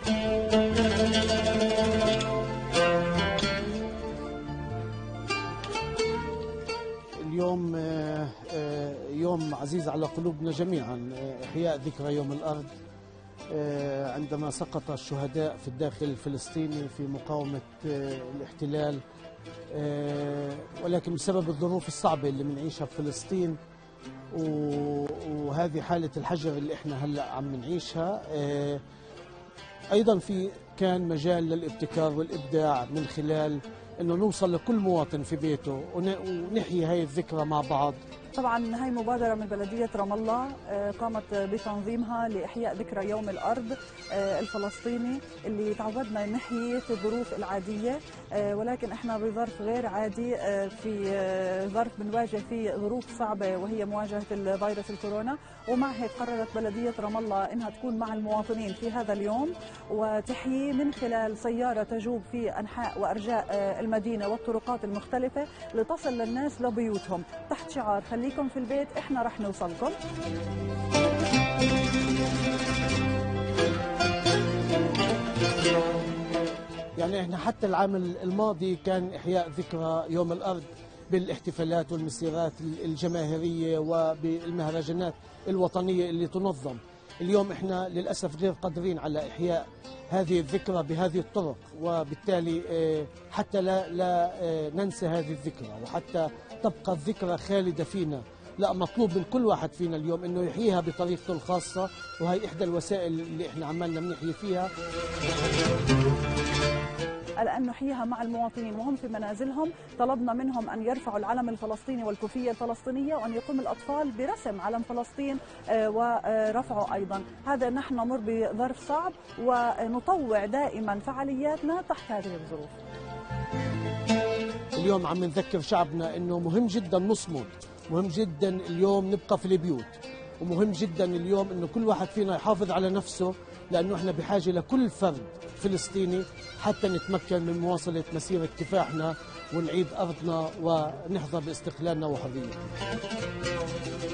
اليوم يوم عزيز على قلوبنا جميعا، إحياء ذكرى يوم الأرض عندما سقط الشهداء في الداخل الفلسطيني في مقاومة الاحتلال، ولكن بسبب الظروف الصعبة اللي بنعيشها في فلسطين وهذه حالة الحجر اللي احنا هلا عم نعيشها، أيضا كان مجال للابتكار والإبداع من خلال انه نوصل لكل مواطن في بيته ونحيي هاي الذكرى مع بعض. طبعا هاي مبادرة من بلدية رام الله قامت بتنظيمها لإحياء ذكرى يوم الأرض الفلسطيني اللي تعودنا نحيي في الظروف العادية، ولكن احنا بظرف غير عادي، في ظرف بنواجه فيه ظروف صعبة وهي مواجهة الفيروس الكورونا، ومع هيك قررت بلدية رام الله انها تكون مع المواطنين في هذا اليوم وتحيي من خلال سيارة تجوب في أنحاء وأرجاء المدينة والطرقات المختلفة لتصل للناس لبيوتهم تحت شعار خليكم في البيت احنا رح نوصلكم. يعني احنا حتى العام الماضي كان إحياء ذكرى يوم الأرض بالاحتفالات والمسيرات الجماهيرية وبالمهرجانات الوطنية اللي تنظم. اليوم احنا للأسف غير قادرين على إحياء هذه الذكرى بهذه الطرق، وبالتالي حتى لا ننسى هذه الذكرى وحتى تبقى الذكرى خالدة فينا، لا مطلوب من كل واحد فينا اليوم انه يحييها بطريقته الخاصة، وهي احدى الوسائل اللي احنا عمالنا بنحيي فيها. الآن نحييها مع المواطنين وهم في منازلهم. طلبنا منهم أن يرفعوا العلم الفلسطيني والكوفية الفلسطينية وأن يقوم الأطفال برسم علم فلسطين ورفعه أيضا. هذا نحن نمر بظرف صعب ونطوع دائما فعالياتنا تحت هذه الظروف. اليوم عم نذكر شعبنا أنه مهم جدا نصمد، مهم جدا اليوم نبقى في البيوت، ومهم جدا اليوم أنه كل واحد فينا يحافظ على نفسه، لأنه احنا بحاجة لكل فرد فلسطيني حتى نتمكن من مواصلة مسيرة كفاحنا ونعيد أرضنا ونحظى باستقلالنا وحريتنا.